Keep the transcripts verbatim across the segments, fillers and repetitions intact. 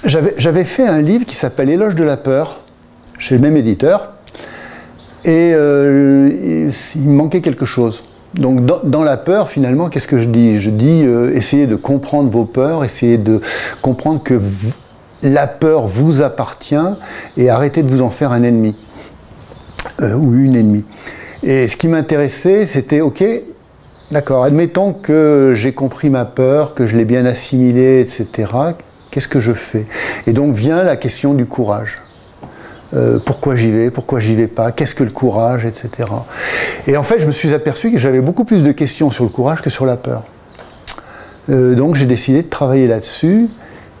J'avais fait un livre qui s'appelle Éloge de la peur, chez le même éditeur, et euh, il me manquait quelque chose. Donc dans, dans la peur, finalement, qu'est-ce que je dis? Je dis euh, essayez de comprendre vos peurs, essayez de comprendre que vous, la peur vous appartient, et arrêtez de vous en faire un ennemi, euh, ou une ennemie. Et ce qui m'intéressait, c'était, ok, d'accord, admettons que j'ai compris ma peur, que je l'ai bien assimilée, et cetera. Qu'est-ce que je fais? Et donc vient la question du courage. Euh, pourquoi j'y vais? Pourquoi j'y vais pas? Qu'est-ce que le courage? et cetera. Et en fait, je me suis aperçu que j'avais beaucoup plus de questions sur le courage que sur la peur. Euh, donc j'ai décidé de travailler là-dessus.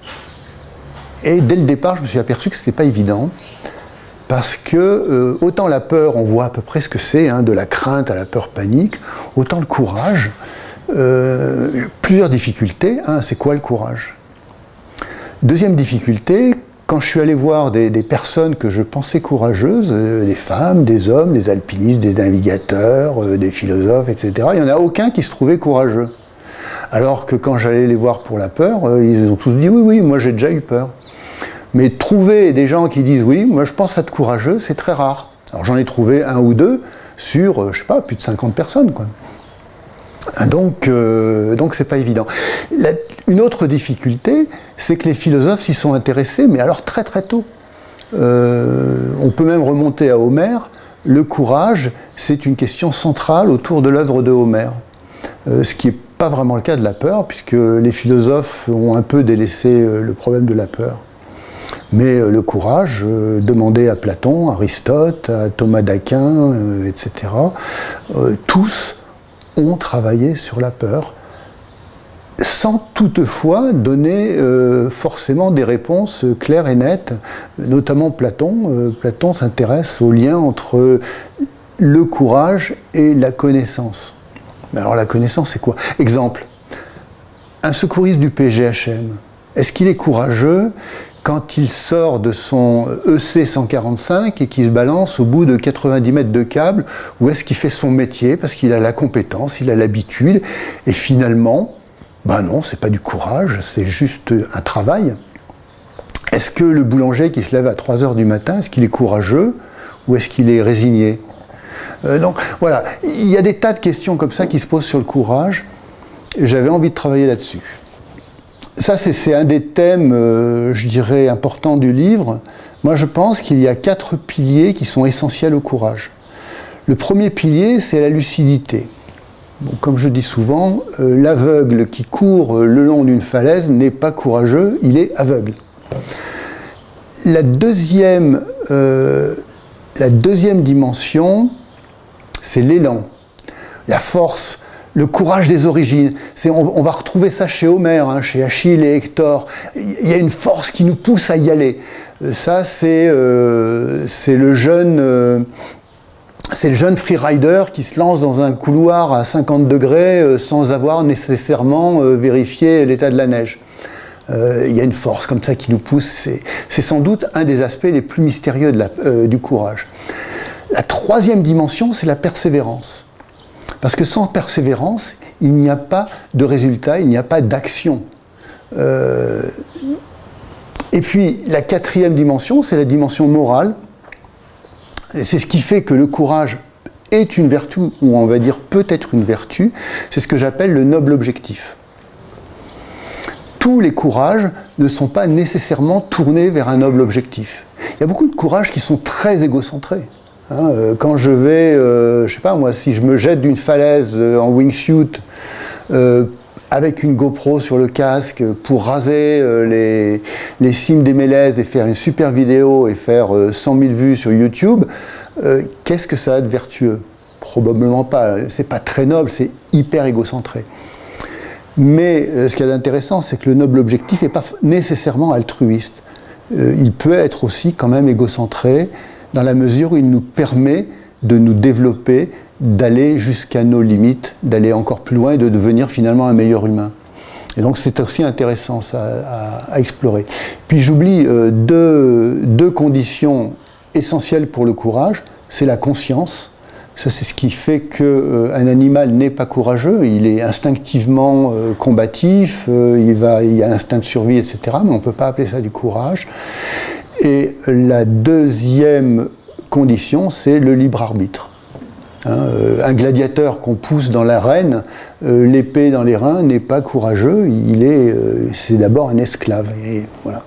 Et dès le départ, je me suis aperçu que ce n'était pas évident. Parce que, euh, autant la peur, on voit à peu près ce que c'est, hein, de la crainte à la peur panique, autant le courage, euh, plusieurs difficultés. Un, c'est quoi le courage? Deuxième difficulté, quand je suis allé voir des, des personnes que je pensais courageuses, euh, des femmes, des hommes, des alpinistes, des navigateurs, euh, des philosophes, et cetera, il n'y en a aucun qui se trouvait courageux. Alors que quand j'allais les voir pour la peur, euh, ils ont tous dit « oui, oui, moi j'ai déjà eu peur ». Mais trouver des gens qui disent « oui, moi je pense être courageux », c'est très rare. Alors j'en ai trouvé un ou deux sur, euh, je sais pas, plus de cinquante personnes, quoi. Donc, euh, donc c'est pas évident. La, une autre difficulté, c'est que les philosophes s'y sont intéressés, mais alors très très tôt. Euh, on peut même remonter à Homère. Le courage, c'est une question centrale autour de l'œuvre de Homère. Euh, ce qui n'est pas vraiment le cas de la peur, puisque les philosophes ont un peu délaissé euh, le problème de la peur. Mais euh, le courage, euh, demandé à Platon, Aristote, à Thomas d'Aquin, euh, et cetera, euh, tous ont travaillé sur la peur, sans toutefois donner euh, forcément des réponses claires et nettes, notamment Platon. Euh, Platon s'intéresse au lien entre le courage et la connaissance. Mais alors la connaissance, c'est quoi? Exemple, un secouriste du P G H M, est-ce qu'il est courageux quand il sort de son E C cent quarante-cinq et qu'il se balance au bout de quatre-vingt-dix mètres de câble, ou est-ce qu'il fait son métier parce qu'il a la compétence, il a l'habitude, et finalement, ben non, c'est pas du courage, c'est juste un travail. Est-ce que le boulanger qui se lève à trois heures du matin, est-ce qu'il est courageux ou est-ce qu'il est résigné? euh, Donc voilà, il y a des tas de questions comme ça qui se posent sur le courage, et j'avais envie de travailler là-dessus. Ça, c'est un des thèmes, euh, je dirais, importants du livre. Moi, je pense qu'il y a quatre piliers qui sont essentiels au courage. Le premier pilier, c'est la lucidité. Bon, comme je dis souvent, euh, l'aveugle qui court le long d'une falaise n'est pas courageux, il est aveugle. La deuxième, euh, la deuxième dimension, c'est l'élan, la force, le courage des origines. On, on va retrouver ça chez Homère, hein, chez Achille et Hector. Il y a une force qui nous pousse à y aller. Ça, c'est euh, le jeune... Euh, C'est le jeune freerider qui se lance dans un couloir à cinquante degrés euh, sans avoir nécessairement euh, vérifié l'état de la neige. Euh, il y a une force comme ça qui nous pousse. C'est sans doute un des aspects les plus mystérieux de la, euh, du courage. La troisième dimension, c'est la persévérance. Parce que sans persévérance, il n'y a pas de résultat, il n'y a pas d'action. Euh, et puis, la quatrième dimension, c'est la dimension morale. C'est ce qui fait que le courage est une vertu, ou on va dire peut-être une vertu, c'est ce que j'appelle le noble objectif. Tous les courages ne sont pas nécessairement tournés vers un noble objectif. Il y a beaucoup de courages qui sont très égocentrés. Hein, quand je vais, euh, je sais pas moi, si je me jette d'une falaise euh, en wingsuit, euh, avec une GoPro sur le casque pour raser euh, les, les cimes des Mélèzes et faire une super vidéo et faire euh, cent mille vues sur YouTube, euh, qu'est-ce que ça a de vertueux? Probablement pas. C'est pas très noble, c'est hyper égocentré. Mais euh, ce qui est intéressant, c'est que le noble objectif n'est pas nécessairement altruiste. Euh, il peut être aussi quand même égocentré dans la mesure où il nous permet de nous développer, d'aller jusqu'à nos limites, d'aller encore plus loin et de devenir finalement un meilleur humain. Et donc c'est aussi intéressant ça, à, à explorer. Puis j'oublie euh, deux, deux conditions essentielles pour le courage, c'est la conscience, Ça, c'est ce qui fait qu'un euh, animal n'est pas courageux. Il est instinctivement euh, combatif, euh, il, va, il a l'instinct de survie, et cetera. Mais on ne peut pas appeler ça du courage. Et la deuxième condition, c'est le libre arbitre. Hein, euh, un gladiateur qu'on pousse dans l'arène, euh, l'épée dans les reins, n'est pas courageux. Il est, euh, c'est d'abord un esclave. Et, voilà.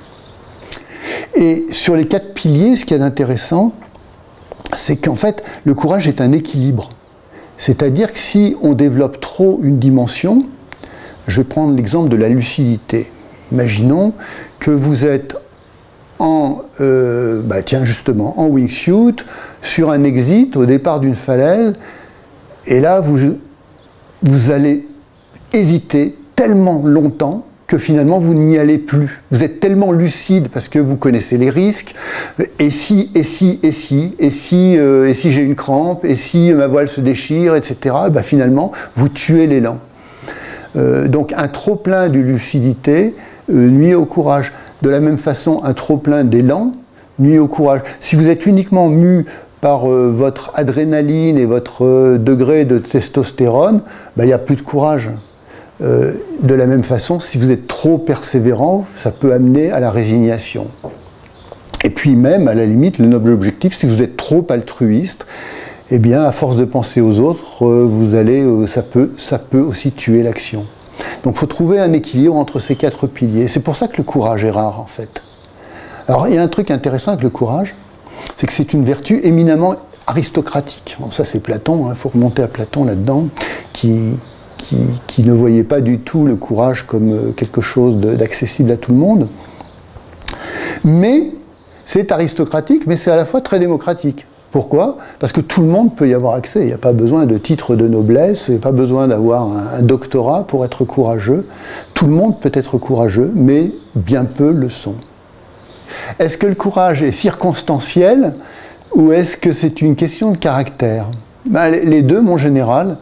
Et sur les quatre piliers, ce qu'il y a d'intéressant, c'est qu'en fait, le courage est un équilibre. C'est-à-dire que si on développe trop une dimension, je vais prendre l'exemple de la lucidité. Imaginons que vous êtes en, euh, bah tiens justement, en wingsuit, sur un exit au départ d'une falaise, et là vous, vous allez hésiter tellement longtemps que finalement vous n'y allez plus. Vous êtes tellement lucide parce que vous connaissez les risques, et si, et si, et si, et si, euh, et si j'ai une crampe, et si ma voile se déchire, et cetera, bah finalement vous tuez l'élan. Euh, donc un trop-plein de lucidité euh, nuit au courage. De la même façon, un trop-plein d'élan nuit au courage. Si vous êtes uniquement mu par euh, votre adrénaline et votre euh, degré de testostérone, bah, il n'y a plus de courage. Euh, de la même façon, si vous êtes trop persévérant, ça peut amener à la résignation. Et puis même, à la limite, le noble objectif, si vous êtes trop altruiste, eh bien, à force de penser aux autres, euh, vous allez, euh, ça peut, ça peut aussi tuer l'action. Donc il faut trouver un équilibre entre ces quatre piliers. C'est pour ça que le courage est rare, en fait. Alors, il y a un truc intéressant avec le courage, c'est que c'est une vertu éminemment aristocratique. Bon, ça, c'est Platon, il hein, faut remonter à Platon là-dedans, qui... Qui, qui ne voyait pas du tout le courage comme quelque chose d'accessible à tout le monde. Mais c'est aristocratique, mais c'est à la fois très démocratique. Pourquoi? Parce que tout le monde peut y avoir accès. Il n'y a pas besoin de titre de noblesse, il n'y a pas besoin d'avoir un, un doctorat pour être courageux. Tout le monde peut être courageux, mais bien peu le sont. Est-ce que le courage est circonstanciel ou est-ce que c'est une question de caractère? Ben, les deux, mon général.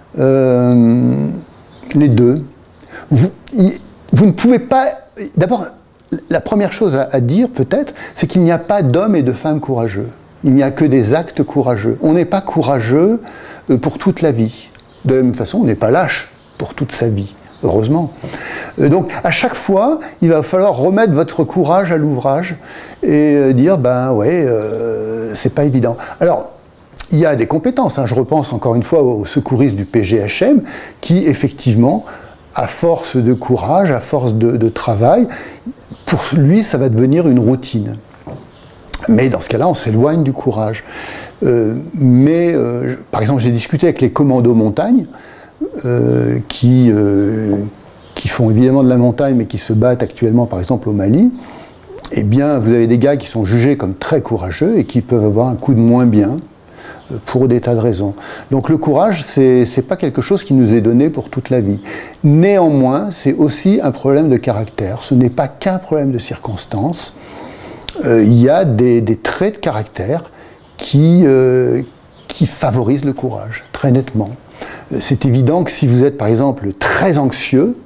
Euh, les deux. Vous, y, vous ne pouvez pas... D'abord, la première chose à, à dire, peut-être, c'est qu'il n'y a pas d'hommes et de femmes courageux. Il n'y a que des actes courageux. On n'est pas courageux pour toute la vie. De la même façon, on n'est pas lâche pour toute sa vie, heureusement. Donc, à chaque fois, il va falloir remettre votre courage à l'ouvrage et dire, ben ouais, euh, c'est pas évident. Alors, il y a des compétences, hein. Je repense encore une fois aux secouristes du P G H M qui, effectivement, à force de courage, à force de, de travail, pour lui, ça va devenir une routine. Mais dans ce cas-là, on s'éloigne du courage. Euh, mais, euh, par exemple, j'ai discuté avec les commandos montagne, euh, qui, euh, qui font évidemment de la montagne, mais qui se battent actuellement, par exemple, au Mali. Eh bien, vous avez des gars qui sont jugés comme très courageux et qui peuvent avoir un coup de moins bien, pour des tas de raisons. Donc le courage, c'est c'est pas quelque chose qui nous est donné pour toute la vie. Néanmoins, c'est aussi un problème de caractère. Ce n'est pas qu'un problème de circonstance. Euh, il y a des, des traits de caractère qui, euh, qui favorisent le courage, très nettement. C'est évident que si vous êtes, par exemple, très anxieux,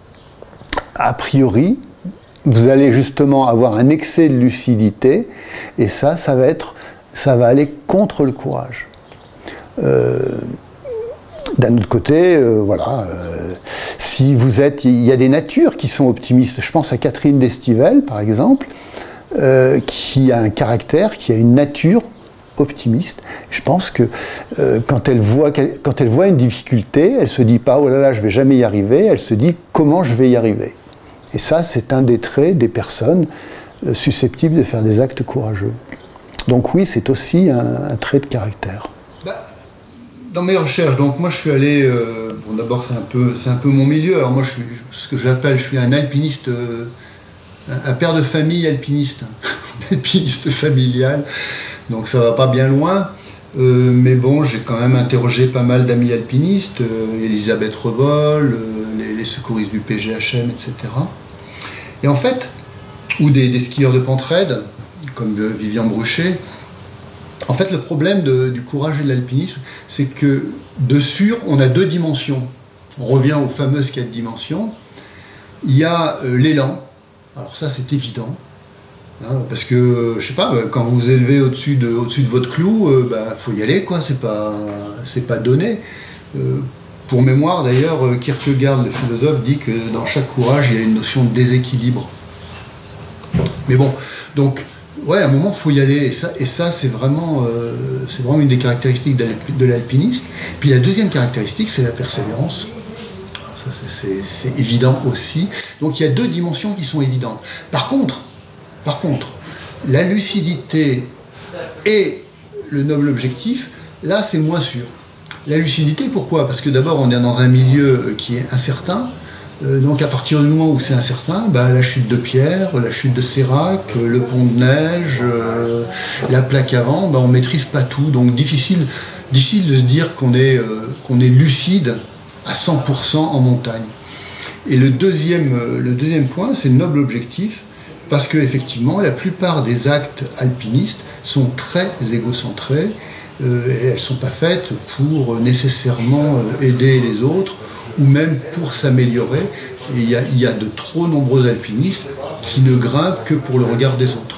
a priori, vous allez justement avoir un excès de lucidité, et ça, ça va être ça va aller contre le courage. Euh, D'un autre côté, euh, voilà, euh, si vous êtes, il y a des natures qui sont optimistes. Je pense à Catherine d'Estivelle, par exemple, euh, qui a un caractère, qui a une nature optimiste. Je pense que euh, quand, elle voit, quand elle voit une difficulté, elle ne se dit pas « oh là là, je ne vais jamais y arriver », elle se dit « comment je vais y arriver ». Et ça, c'est un des traits des personnes euh, susceptibles de faire des actes courageux. Donc oui, c'est aussi un, un trait de caractère. Bah, dans mes recherches, donc moi je suis allé, euh, bon d'abord c'est un peu, c'est un peu mon milieu. Alors moi je suis, ce que j'appelle, je suis un alpiniste, euh, un, un père de famille alpiniste, alpiniste familial. Donc ça va pas bien loin. Euh, mais bon, j'ai quand même interrogé pas mal d'amis alpinistes, euh, Elisabeth Revol, euh, les, les secouristes du P G H M, et cetera. Et en fait, ou des, des skieurs de pente raide, comme Vivian Bruchet. En fait, le problème de, du courage et de l'alpinisme, c'est que de sûr, on a deux dimensions. On revient aux fameuses quatre dimensions. Il y a euh, l'élan, alors ça c'est évident. Hein, parce que, je sais pas, quand vous vous élevez au-dessus de, au-dessus de votre clou, il euh, bah, faut y aller, quoi, c'est pas, c'est pas donné. Euh, pour mémoire, d'ailleurs, Kierkegaard, le philosophe, dit que dans chaque courage, il y a une notion de déséquilibre. Mais bon, donc, ouais, à un moment, il faut y aller. Et ça, et ça c'est vraiment, euh, c'est vraiment une des caractéristiques de l'alpiniste. Puis la deuxième caractéristique, c'est la persévérance. Alors ça, c'est évident aussi. Donc, il y a deux dimensions qui sont évidentes. Par contre, par contre, la lucidité et le noble objectif, là, c'est moins sûr. La lucidité, pourquoi? Parce que d'abord, on est dans un milieu qui est incertain. Euh, donc à partir du moment où c'est incertain, bah, la chute de Pierre, la chute de Sérac, euh, le pont de neige, euh, la plaque avant, bah, on ne maîtrise pas tout. Donc difficile, difficile de se dire qu'on est, euh, qu'on est lucide à cent pour cent en montagne. Et le deuxième, euh, le deuxième point, c'est le noble objectif, parce qu'effectivement, la plupart des actes alpinistes sont très égocentrés. Euh, et elles ne sont pas faites pour nécessairement euh, aider les autres ou même pour s'améliorer. Et il y a, il y a de trop nombreux alpinistes qui ne grimpent que pour le regard des autres.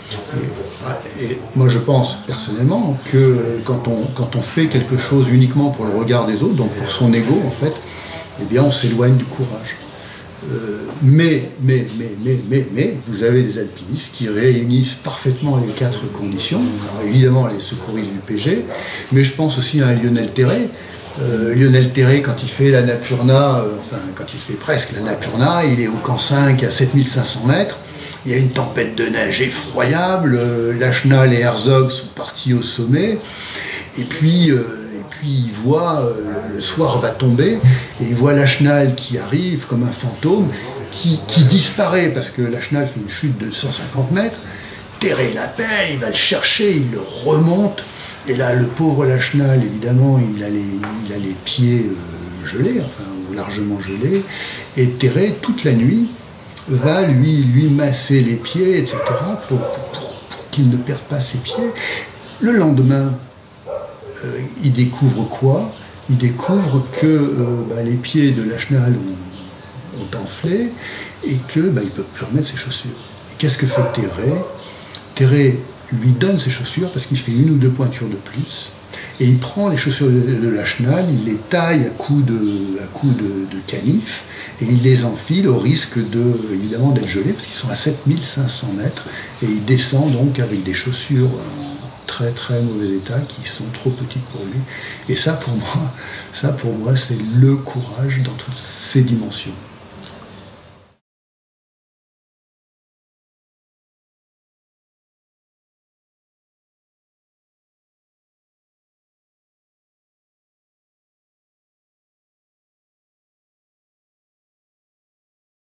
Et, et moi je pense personnellement que quand on, quand on fait quelque chose uniquement pour le regard des autres, donc pour son ego en fait, eh bien on s'éloigne du courage. Euh, mais, mais, mais, mais, mais, mais, vous avez des alpinistes qui réunissent parfaitement les quatre conditions. Alors évidemment, les secouristes du P G, mais je pense aussi à un Lionel Terré. Euh, Lionel Terré, quand il fait la Napurna, euh, enfin, quand il fait presque la Napurna, il est au camp cinq à sept mille cinq cents mètres. Il y a une tempête de neige effroyable. Euh, Lachenal et Herzog sont partis au sommet. Et puis... Euh, il voit, euh, le soir va tomber, et il voit Lachenal qui arrive comme un fantôme, qui, qui disparaît, parce que Lachenal fait une chute de cent cinquante mètres, Terré l'appelle, il va le chercher, il le remonte, et là, le pauvre Lachenal, évidemment, il a les, il a les pieds euh, gelés, enfin, ou largement gelés, et Terré, toute la nuit, va lui, lui masser les pieds, et cetera, pour, pour, pour, pour qu'il ne perde pas ses pieds. Le lendemain, Euh, il découvre quoi? Il découvre que euh, bah, les pieds de Lachenal ont, ont enflé et qu'il bah, ne peut plus remettre ses chaussures. Qu'est-ce que fait Terré? Terré lui donne ses chaussures parce qu'il fait une ou deux pointures de plus et il prend les chaussures de, de Lachenal, il les taille à coups de, à coups de, de canif et il les enfile au risque de, évidemment d'être gelé parce qu'ils sont à sept mille cinq cents mètres et il descend donc avec des chaussures en très très mauvais état, qui sont trop petites pour lui. Et ça pour moi, ça pour moi, c'est le courage dans toutes ses dimensions.